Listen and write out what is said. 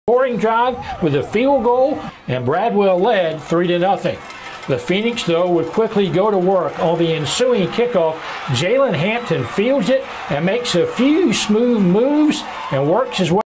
scoring drive with a field goal, and Bradwell led 3-0. The Phoenix, though, would quickly go to work on the ensuing kickoff. Jalen Hampton fields it and makes a few smooth moves and works his way